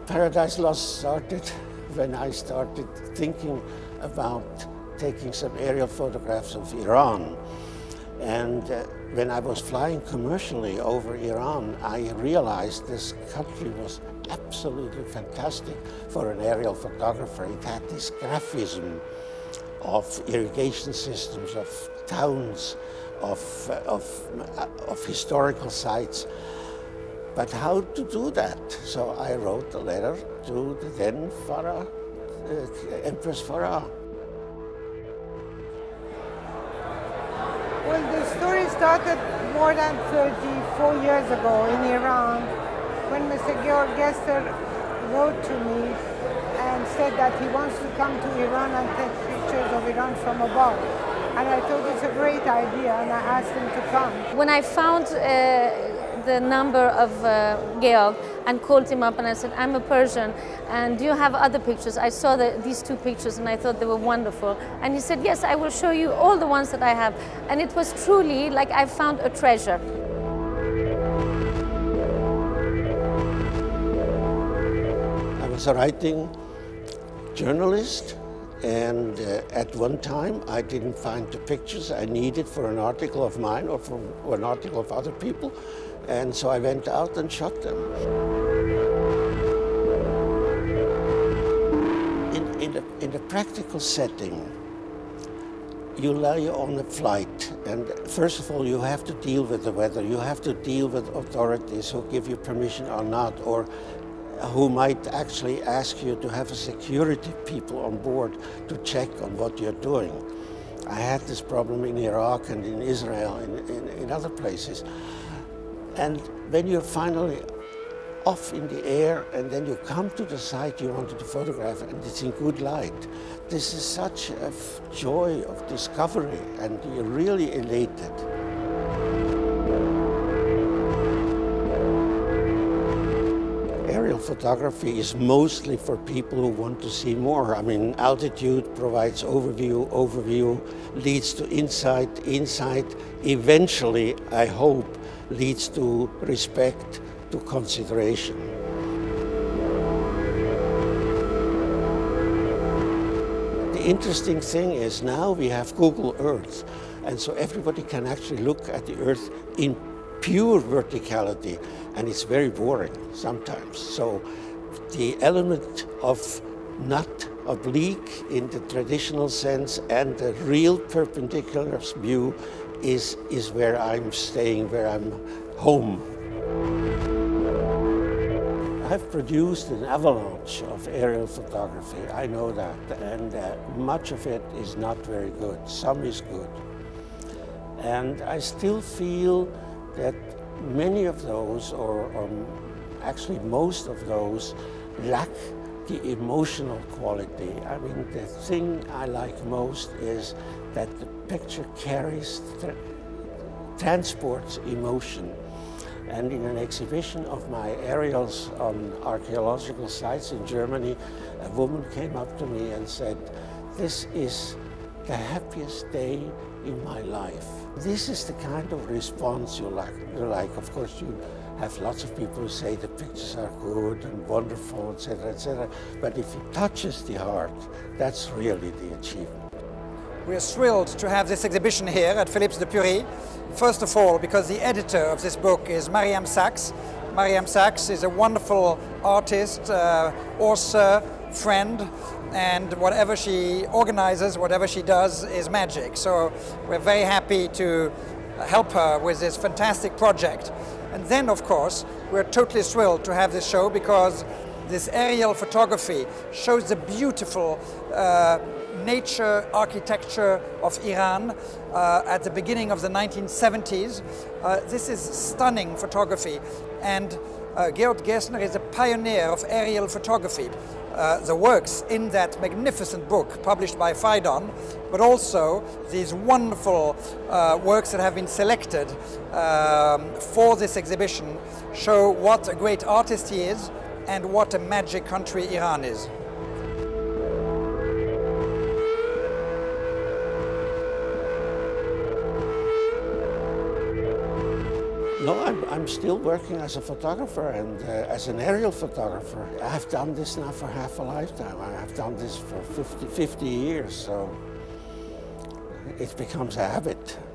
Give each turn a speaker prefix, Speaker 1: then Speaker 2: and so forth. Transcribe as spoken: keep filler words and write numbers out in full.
Speaker 1: Paradise Lost started when I started thinking about taking some aerial photographs of Iran. And uh, when I was flying commercially over Iran, I realized this country was absolutely fantastic for an aerial photographer. It had this graphism of irrigation systems, of towns, of, uh, of, uh, of historical sites. But how to do that? So I wrote a letter to the then Farah, uh, Empress Farah.
Speaker 2: Well, the story started more than thirty-four years ago in Iran, when Mister Georg Gerster wrote to me and said that he wants to come to Iran and take pictures of Iran from above. And I thought it's a great idea, and I asked him to come.
Speaker 3: When I found uh, the number of uh, Georg and called him up and I said, I'm a Persian and do you have other pictures? I saw the, these two pictures and I thought they were wonderful. And he said, yes, I will show you all the ones that I have. And it was truly like I found a treasure.
Speaker 1: I was a writing journalist, and uh, at one time I didn't find the pictures I needed for an article of mine or for or an article of other people, and so I went out and shot them. In, in, a, in a practical setting, you lie on a flight, and first of all you have to deal with the weather, you have to deal with authorities who give you permission or not, or who might actually ask you to have a security people on board to check on what you're doing. I had this problem in Iraq and in Israel and in, in other places. And when you're finally off in the air and then you come to the site you wanted to photograph and it's in good light, this is such a joy of discovery and you're really elated. Aerial photography is mostly for people who want to see more. I mean, altitude provides overview, overview leads to insight, insight eventually, I hope, leads to respect, to consideration. The interesting thing is now we have Google Earth, and so everybody can actually look at the Earth in pure verticality, and it's very boring sometimes. So the element of not oblique in the traditional sense and the real perpendicular view is, is where I'm staying, where I'm home. I've produced an avalanche of aerial photography, I know that, and uh, much of it is not very good. Some is good. And I still feel that many of those, or, or actually most of those, lack the emotional quality. I mean, the thing I like most is that the picture carries, tra transports emotion. And in an exhibition of my aerials on archaeological sites in Germany, a woman came up to me and said, "This is the happiest day in my life." This is the kind of response you like. You like. Of course, you have lots of people who say the pictures are good and wonderful, et cetera, et cetera. But if it touches the heart, that's really the achievement.
Speaker 4: We are thrilled to have this exhibition here at Phillips de Pury. First of all, because the editor of this book is Mariam Sachs. Mariam Sachs is a wonderful artist, uh, author, friend, and whatever she organizes, whatever she does is magic. So we're very happy to help her with this fantastic project. And then, of course, we're totally thrilled to have this show because this aerial photography shows the beautiful uh, nature architecture of Iran uh, at the beginning of the nineteen seventies. Uh, this is stunning photography, and uh, Georg Gerster is a pioneer of aerial photography. Uh, the works in that magnificent book published by Phaidon, but also these wonderful uh, works that have been selected um, for this exhibition show what a great artist he is and what a magic country Iran is.
Speaker 1: No, I'm, I'm still working as a photographer and uh, as an aerial photographer. I've done this now for half a lifetime. I've done this for fifty, fifty years, so it becomes a habit.